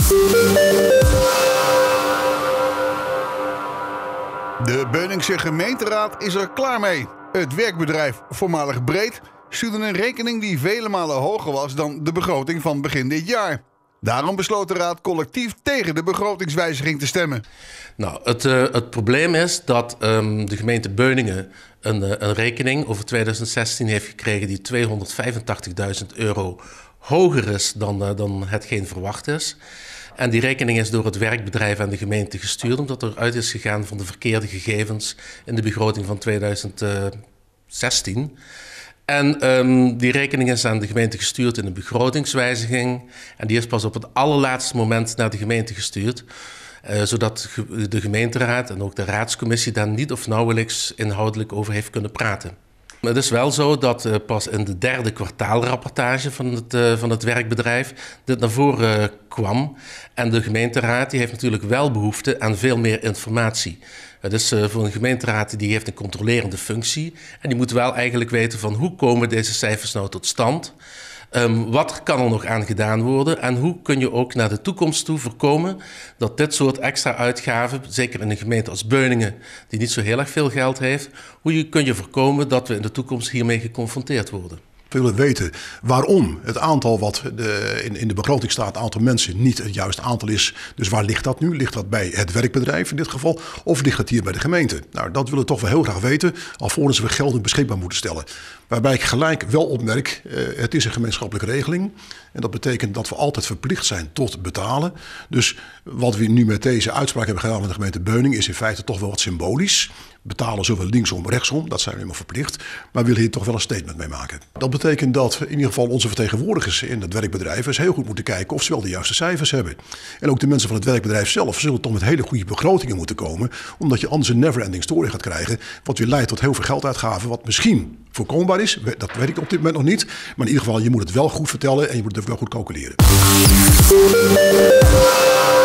De Beuningse gemeenteraad is er klaar mee. Het werkbedrijf, voormalig Breed, stuurde een rekening die vele malen hoger was dan de begroting van begin dit jaar. Daarom besloot de raad collectief tegen de begrotingswijziging te stemmen. Nou, het probleem is dat de gemeente Beuningen een rekening over 2016 heeft gekregen die €285.000 hoger is dan hetgeen verwacht is. En die rekening is door het werkbedrijf aan de gemeente gestuurd, omdat er uit is gegaan van de verkeerde gegevens in de begroting van 2016. En die rekening is aan de gemeente gestuurd in een begrotingswijziging. En die is pas op het allerlaatste moment naar de gemeente gestuurd. Zodat de gemeenteraad en ook de raadscommissie daar niet of nauwelijks inhoudelijk over heeft kunnen praten. Het is wel zo dat pas in de derde kwartaalrapportage van het werkbedrijf dit naar voren kwam. En de gemeenteraad die heeft natuurlijk wel behoefte aan veel meer informatie. Het is voor een gemeenteraad die heeft een controlerende functie. En die moet wel eigenlijk weten van hoe komen deze cijfers nou tot stand. Wat kan er nog aan gedaan worden en hoe kun je ook naar de toekomst toe voorkomen dat dit soort extra uitgaven, zeker in een gemeente als Beuningen die niet zo heel erg veel geld heeft, kun je voorkomen dat we in de toekomst hiermee geconfronteerd worden. We willen weten waarom het aantal wat in de begroting staat, het aantal mensen, niet het juiste aantal is. Dus waar ligt dat nu? Ligt dat bij het werkbedrijf in dit geval? Of ligt het hier bij de gemeente? Nou, dat willen we toch wel heel graag weten, alvorens we geld beschikbaar moeten stellen. Waarbij ik gelijk wel opmerk, het is een gemeenschappelijke regeling. En dat betekent dat we altijd verplicht zijn tot betalen. Dus wat we nu met deze uitspraak hebben gedaan van de gemeente Beuningen is in feite toch wel wat symbolisch. Betalen zowel linksom, rechtsom, dat zijn we helemaal verplicht. Maar we willen hier toch wel een statement mee maken. Dat betekent dat in ieder geval onze vertegenwoordigers in het werkbedrijf eens heel goed moeten kijken of ze wel de juiste cijfers hebben. En ook de mensen van het werkbedrijf zelf zullen toch met hele goede begrotingen moeten komen. Omdat je anders een never-ending story gaat krijgen. Wat weer leidt tot heel veel gelduitgaven, wat misschien voorkombaar is. Dat weet ik op dit moment nog niet. Maar in ieder geval, je moet het wel goed vertellen en je moet het wel goed calculeren.